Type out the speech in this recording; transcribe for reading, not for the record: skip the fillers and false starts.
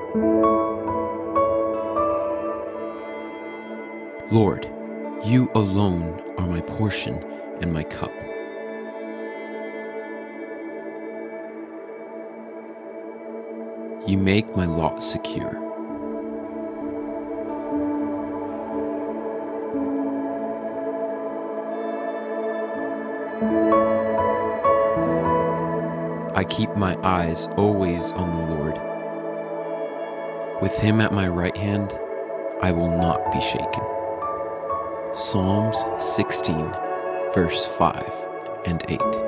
Lord, you alone are my portion and my cup. You make my lot secure. I keep my eyes always on the Lord. With him at my right hand, I will not be shaken. Psalms 16, verse 5 and 8.